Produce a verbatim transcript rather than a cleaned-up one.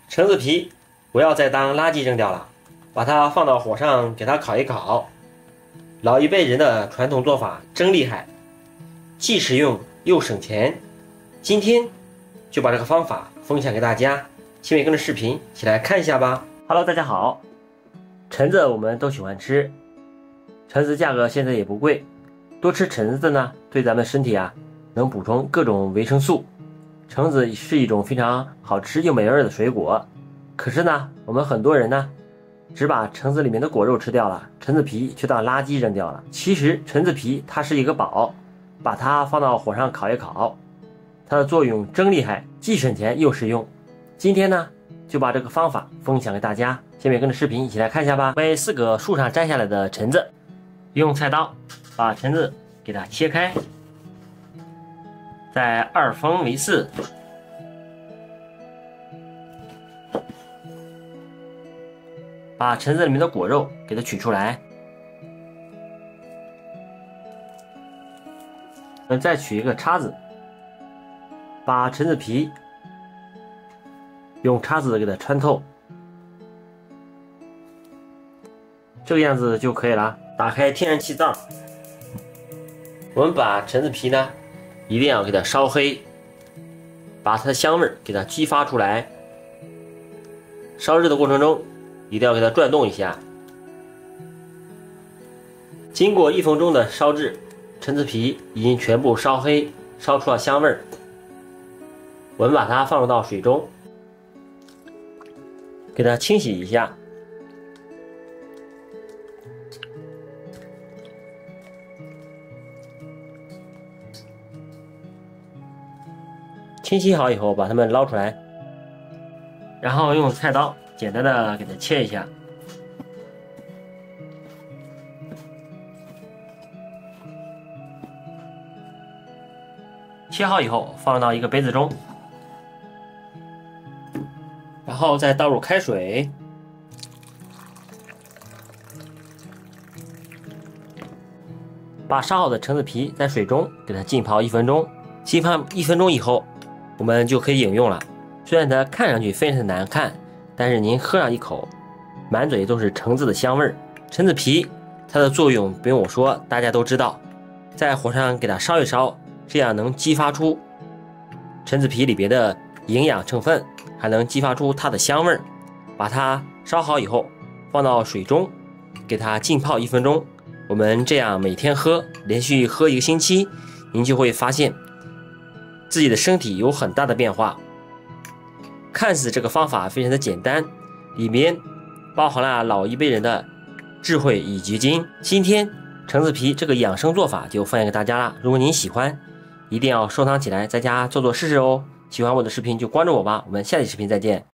橙子皮不要再当垃圾扔掉了，把它放到火上给它烤一烤。老一辈人的传统做法真厉害，既实用又省钱。今天就把这个方法分享给大家，下面跟着视频一起来看一下吧。Hello， 大家好。橙子我们都喜欢吃，橙子价格现在也不贵，多吃橙子呢，对咱们身体啊能补充各种维生素。橙子是一种非常好吃又美味的水果，可是呢，我们很多人呢，只把橙子里面的果肉吃掉了，橙子皮却当垃圾扔掉了。其实橙子皮它是一个宝，把它放到火上烤一烤，它的作用真厉害，既省钱又实用。今天呢，就把这个方法分享给大家，下面跟着视频一起来看一下吧。为四个树上摘下来的橙子，用菜刀把橙子给它切开，再二分为四，把橙子里面的果肉给它取出来。我们再取一个叉子，把橙子皮用叉子给它穿透，这个样子就可以了。打开天然气灶，我们把橙子皮呢一定要给它烧黑，把它的香味给它激发出来。烧制的过程中一定要给它转动一下。经过一分钟的烧制，橙子皮已经全部烧黑，烧出了香味儿。我们把它放入到水中，给它清洗一下。清洗好以后，把它们捞出来，然后用菜刀简单的给它切一下。切好以后，放入到一个杯子中，然后再倒入开水，把烧好的橙子皮在水中给它浸泡一分钟。浸泡一分钟以后，我们就可以饮用了。虽然它看上去非常难看，但是您喝上一口，满嘴都是橙子的香味儿。橙子皮它的作用不用我说，大家都知道，在火上给它烧一烧，这样能激发出橙子皮里边的营养成分，还能激发出它的香味儿。把它烧好以后，放到水中，给它浸泡一分钟。我们这样每天喝，连续喝一个星期，您就会发现自己的身体有很大的变化。看似这个方法非常的简单，里面包含了老一辈人的智慧与结晶。今天橙子皮这个养生做法就分享给大家了，如果您喜欢，一定要收藏起来，在家做做试试哦。喜欢我的视频就关注我吧，我们下期视频再见。